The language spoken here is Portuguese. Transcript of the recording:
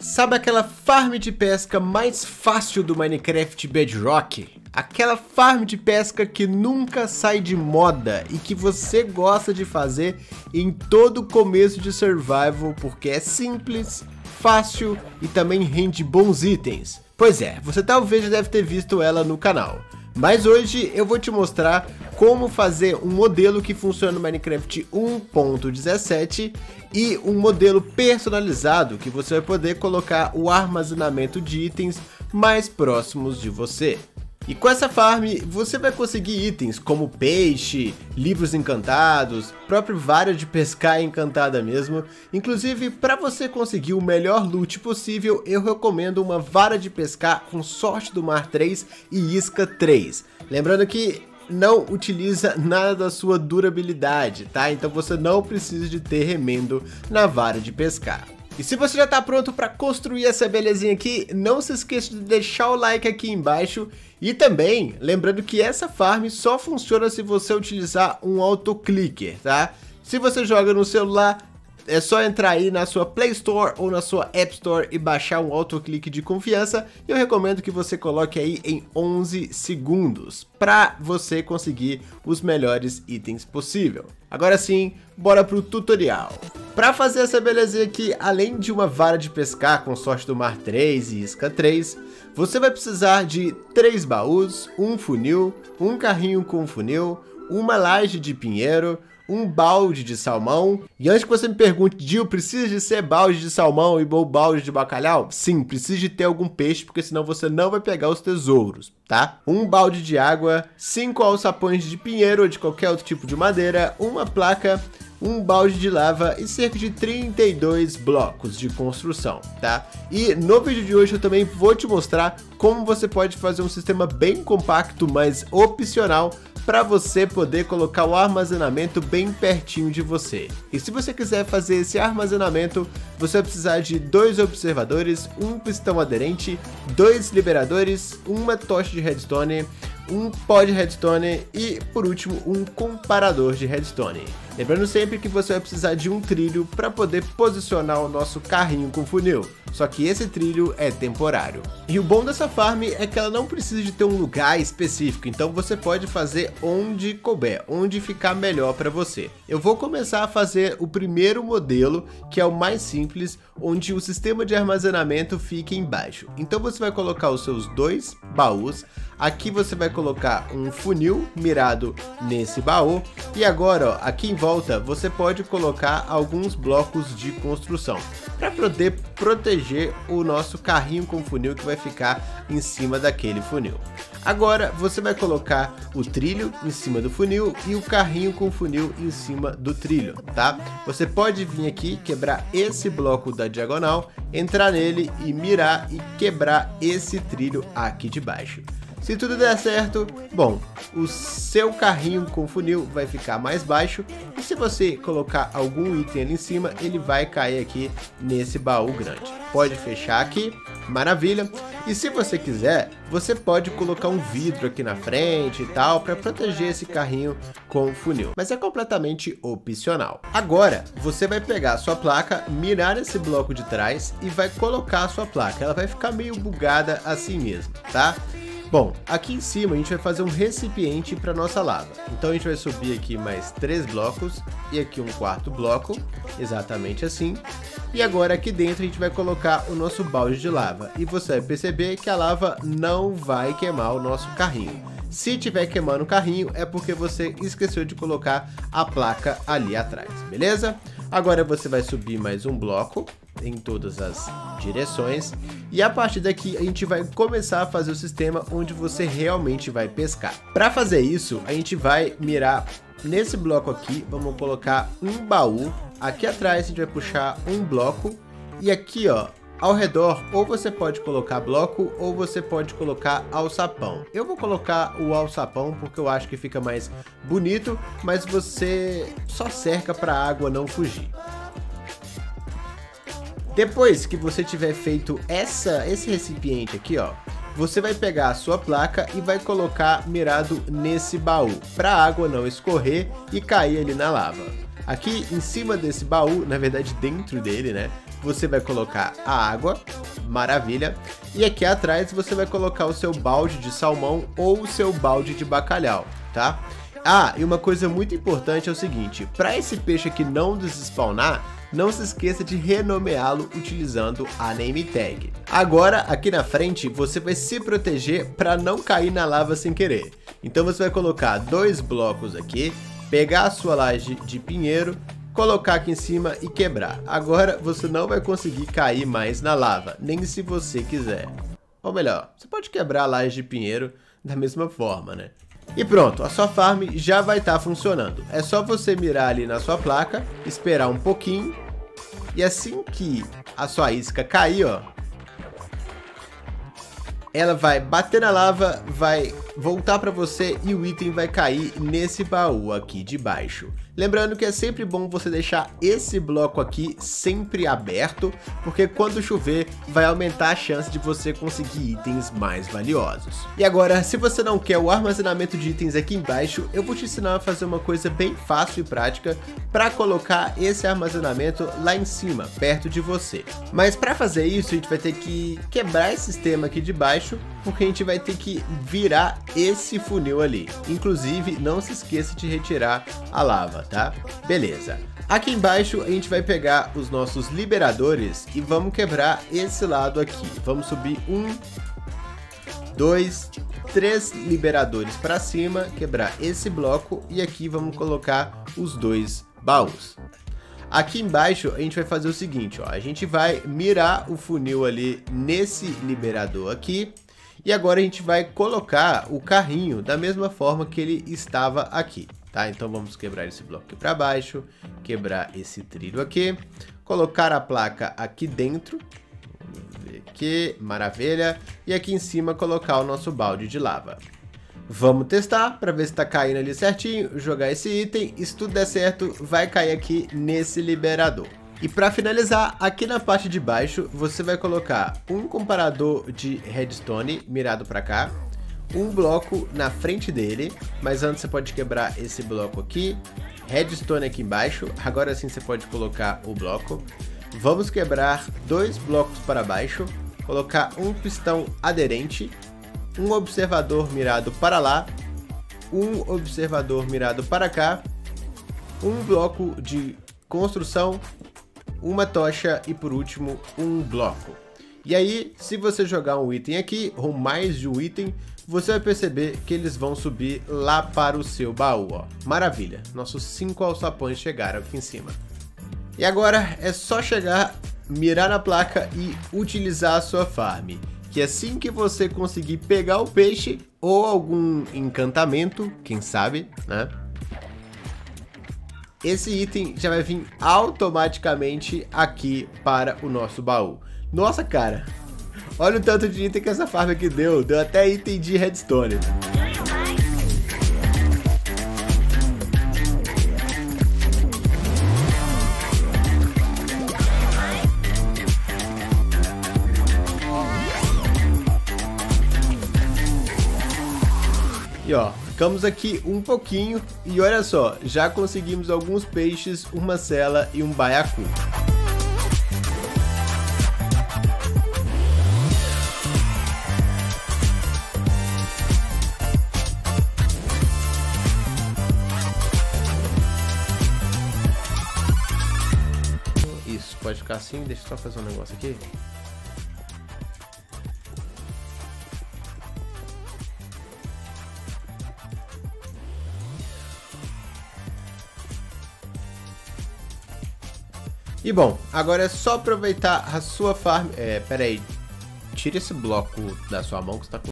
Sabe aquela farm de pesca mais fácil do Minecraft Bedrock? Aquela farm de pesca que nunca sai de moda e que você gosta de fazer em todo começo de survival porque é simples, fácil e também rende bons itens. Pois é, você talvez já deve ter visto ela no canal. Mas hoje eu vou te mostrar como fazer um modelo que funciona no Minecraft 1.17 e um modelo personalizado que você vai poder colocar o armazenamento de itens mais próximos de você. E com essa farm você vai conseguir itens como peixe, livros encantados, próprio vara de pescar encantada mesmo. Inclusive, para você conseguir o melhor loot possível, eu recomendo uma vara de pescar com sorte do mar 3 e isca 3. Lembrando que não utiliza nada da sua durabilidade, tá? Então você não precisa de ter remendo na vara de pescar. E se você já está pronto para construir essa belezinha aqui, não se esqueça de deixar o like aqui embaixo. E também, lembrando que essa farm só funciona se você utilizar um autoclicker, tá? Se você joga no celular, é só entrar aí na sua Play Store ou na sua App Store e baixar um autoclick de confiança. Eu recomendo que você coloque aí em 11 segundos para você conseguir os melhores itens possível. Agora sim, bora pro tutorial. Para fazer essa belezinha aqui, além de uma vara de pescar com sorte do mar 3 e isca 3, você vai precisar de 3 baús, um funil, um carrinho com funil, uma laje de pinheiro, um balde de salmão. E antes que você me pergunte, Gil, precisa de ser balde de salmão e balde de bacalhau? Sim, precisa de ter algum peixe, porque senão você não vai pegar os tesouros, tá? Um balde de água, 5 alçapões de pinheiro ou de qualquer outro tipo de madeira, uma placa, um balde de lava e cerca de 32 blocos de construção, tá? E no vídeo de hoje eu também vou te mostrar como você pode fazer um sistema bem compacto, mas opcional, para você poder colocar o armazenamento bem pertinho de você. E se você quiser fazer esse armazenamento, você vai precisar de 2 observadores, um pistão aderente, 2 liberadores, uma tocha de redstone, um pó de redstone e, por último, um comparador de redstone. Lembrando sempre que você vai precisar de um trilho para poder posicionar o nosso carrinho com funil. Só que esse trilho é temporário. E o bom dessa farm é que ela não precisa de ter um lugar específico, então você pode fazer onde couber, onde ficar melhor para você. Eu vou começar a fazer o primeiro modelo, que é o mais simples, onde o sistema de armazenamento fica embaixo. Então você vai colocar os seus 2 baús, aqui você vai colocar um funil mirado nesse baú, e agora, ó, aqui em volta você pode colocar alguns blocos de construção, para poder proteger o nosso carrinho com funil que vai ficar em cima daquele funil. Agora você vai colocar o trilho em cima do funil e o carrinho com funil em cima do trilho, tá? Você pode vir aqui, quebrar esse bloco da diagonal, entrar nele e mirar e quebrar esse trilho aqui de baixo. Se tudo der certo, bom, o seu carrinho com funil vai ficar mais baixo e se você colocar algum item ali em cima, ele vai cair aqui nesse baú grande. Pode fechar aqui, maravilha. E se você quiser, você pode colocar um vidro aqui na frente e tal, para proteger esse carrinho com funil. Mas é completamente opcional. Agora, você vai pegar a sua placa, mirar esse bloco de trás e vai colocar a sua placa. Ela vai ficar meio bugada assim mesmo, tá? Bom, aqui em cima a gente vai fazer um recipiente para nossa lava. Então a gente vai subir aqui mais 3 blocos e aqui um 4º bloco, exatamente assim. E agora aqui dentro a gente vai colocar o nosso balde de lava. E você vai perceber que a lava não vai queimar o nosso carrinho. Se tiver queimando o carrinho é porque você esqueceu de colocar a placa ali atrás, beleza? Agora você vai subir mais um bloco em todas as direções e a partir daqui a gente vai começar a fazer o sistema onde você realmente vai pescar. Para fazer isso, a gente vai mirar nesse bloco aqui, vamos colocar um baú, aqui atrás a gente vai puxar um bloco e aqui, ó, ao redor, ou você pode colocar bloco ou você pode colocar alçapão. Eu vou colocar o alçapão porque eu acho que fica mais bonito, mas você só cerca para a água não fugir. Depois que você tiver feito esse recipiente aqui, ó, você vai pegar a sua placa e vai colocar mirado nesse baú, para a água não escorrer e cair ali na lava. Aqui em cima desse baú, na verdade dentro dele, né, você vai colocar a água, maravilha. E aqui atrás você vai colocar o seu balde de salmão ou o seu balde de bacalhau, tá? Ah, e uma coisa muito importante é o seguinte, para esse peixe aqui não despawnar, não se esqueça de renomeá-lo utilizando a name tag. Agora, aqui na frente, você vai se proteger para não cair na lava sem querer. Então você vai colocar 2 blocos aqui, pegar a sua laje de pinheiro, colocar aqui em cima e quebrar. Agora você não vai conseguir cair mais na lava, nem se você quiser. Ou melhor, você pode quebrar a laje de pinheiro da mesma forma, né? E pronto, a sua farm já vai estar funcionando. É só você mirar ali na sua placa, esperar um pouquinho, e assim que a sua isca cair, ó, ela vai bater na lava, vai voltar para você e o item vai cair nesse baú aqui de baixo. Lembrando que é sempre bom você deixar esse bloco aqui sempre aberto, porque quando chover vai aumentar a chance de você conseguir itens mais valiosos. E agora, se você não quer o armazenamento de itens aqui embaixo, eu vou te ensinar a fazer uma coisa bem fácil e prática para colocar esse armazenamento lá em cima, perto de você. Mas para fazer isso, a gente vai ter que quebrar esse sistema aqui de baixo, porque a gente vai ter que virar esse funil ali. Inclusive, não se esqueça de retirar a lava, tá? Beleza. Aqui embaixo a gente vai pegar os nossos liberadores e vamos quebrar esse lado aqui. Vamos subir 1, 2, 3 liberadores para cima, quebrar esse bloco e aqui vamos colocar os 2 baús. Aqui embaixo a gente vai fazer o seguinte, ó, a gente vai mirar o funil ali nesse liberador aqui. E agora a gente vai colocar o carrinho da mesma forma que ele estava aqui, tá? Então vamos quebrar esse bloco aqui para baixo, quebrar esse trilho aqui, colocar a placa aqui dentro, vamos ver aqui, maravilha, e aqui em cima colocar o nosso balde de lava. Vamos testar para ver se está caindo ali certinho, jogar esse item, e se tudo der certo, vai cair aqui nesse liberador. E para finalizar, aqui na parte de baixo, você vai colocar um comparador de redstone mirado para cá, um bloco na frente dele, mas antes você pode quebrar esse bloco aqui, redstone aqui embaixo, agora sim você pode colocar o bloco. Vamos quebrar 2 blocos para baixo, colocar um pistão aderente, um observador mirado para lá, um observador mirado para cá, um bloco de construção, uma tocha e por último um bloco. E aí, se você jogar um item aqui ou mais de um item, você vai perceber que eles vão subir lá para o seu baú, ó. Maravilha, nossos 5 alçapões chegaram aqui em cima. E agora é só chegar, mirar na placa e utilizar a sua farm, que assim que você conseguir pegar o peixe ou algum encantamento, quem sabe, né? Esse item já vai vir automaticamente aqui para o nosso baú. Nossa, cara, olha o tanto de item que essa farm aqui deu. Deu até item de redstone. E ó, ficamos aqui um pouquinho e olha só, já conseguimos alguns peixes, uma sela e um baiacu. Isso, pode ficar assim, deixa eu só fazer um negócio aqui. E bom, agora é só aproveitar a sua farm... pera aí, tira esse bloco da sua mão que você tá com